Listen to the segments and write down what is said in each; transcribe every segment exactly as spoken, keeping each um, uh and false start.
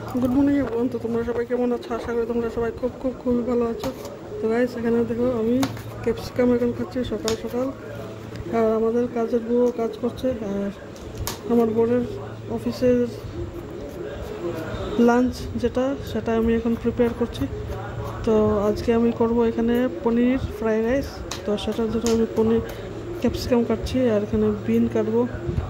Good morning everyone. তো তোমরা সবাই কেমন আছো? আশা করি তোমরা সবাই খুব খুব খুবই ভালো আছো। তো গাইস, এখানে দেখো আমি ক্যাপসিকাম এখন খাচ্ছি সকাল সকাল। আর আমাদের কাজের বউ কাজ করছে, আর আমার বোনের অফিসের লাঞ্চ যেটা সেটা আমি এখন প্রিপেয়ার করছি। তো আজকে আমি করব এখানে পনির ফ্রাইড রাইস। তো সেটার জন্য আমি পনির ক্যাপসিকাম কাটছি, আর এখানে বিন কাটবো।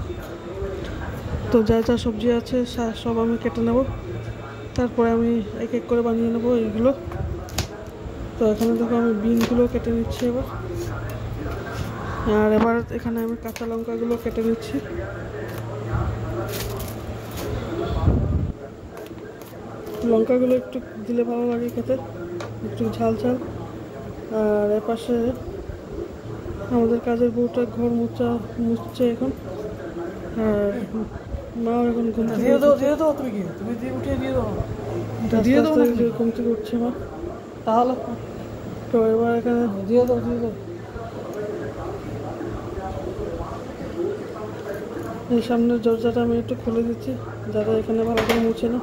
তো যা যা সবজি আছে সব আমি কেটে নেব, তারপরে আমি এক এক করে বানিয়ে নেবো এইগুলো। তো এখানে দেখো আমি বিনগুলো কেটে নিচ্ছি এবার। আর এবার এখানে আমি কাঁচা লঙ্কাগুলো কেটে নিচ্ছি। লঙ্কাগুলো একটু দিলে ভালো লাগে খেতে, একটু ঝাল ঝাল। আর এপাশে আমাদের কাজের বউটা ঘর মুছা মুছছে এখন, আর মাও এখন ঘুম থেকে দিয়ে দাও দিয়ে দাও তুমি কি তুমি দিয়ে উঠিয়ে দিয়ে দাও দিয়ে দাও নাকি ঘুম থেকে উঠছে মা। তাহলে তো এবার এখানে দিয়ে দাও দিয়ে দাও এই সামনের দরজাটা আমি একটু খুলে দিচ্ছি যাতে এখানে ভালো করে মুছে না।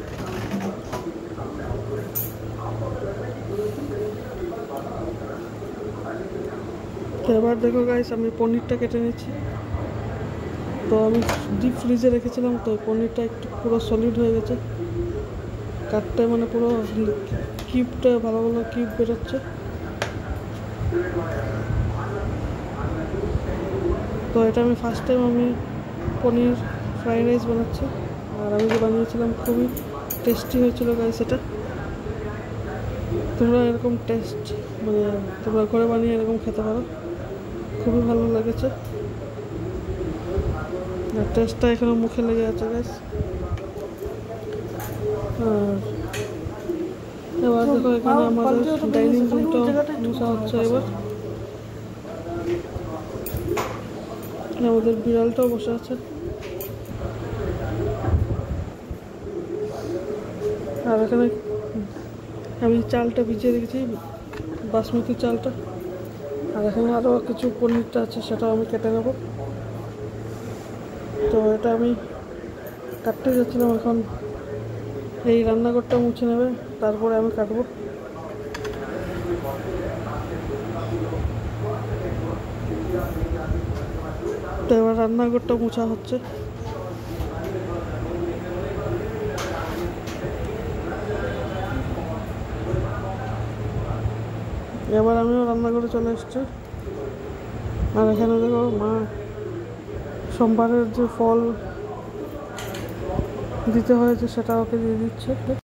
তো এবার দেখো গাইস, আমি পনিরটা কেটে নিচ্ছি। তো আমি ডিপ ফ্রিজে রেখেছিলাম, তো পনিরটা একটু পুরো সলিড হয়ে গেছে কাটতে, মানে পুরো কিউবটা ভালো ভালো কিউব বেরোচ্ছে। তো এটা আমি ফার্স্ট টাইম আমি পনির ফ্রাইড রাইস বানাচ্ছি, আর আমি যে বানিয়েছিলাম খুবই টেস্টি হয়েছিল গাইস। এটা তোমরা এরকম টেস্ট মানে তোমরা ঘরে বানিয়ে এরকম খেতে পারো, খুবই ভালো লেগেছে। আর টেস্টটা এখনো মুখে লেগে আছে গাইস। আর এবার দেখো এখানে আমাদের ডাইনিং রুমটা মুছা হচ্ছে। এবার আমাদের বিড়ালটাও বসে আছে। আর এখানে আমি চালটা ভিজিয়ে রেখেছি, বাসমতি চালটা। আর এখানে আরও কিছু পনিরটা আছে, সেটাও আমি কেটে নেব। তো এটা আমি কাটতে যাচ্ছিলাম, এখন এই রান্নাঘরটা মুছে নেবে, তারপরে আমি কাটবো। তো এবার রান্নাঘরটা মুছা হচ্ছে। এবার আমিও রান্নাঘরে চলে এসেছি। আর এখানে দেখো মা সোমবারের যে ফল দিতে হয়েছে সেটা ওকে দিয়ে দিচ্ছে।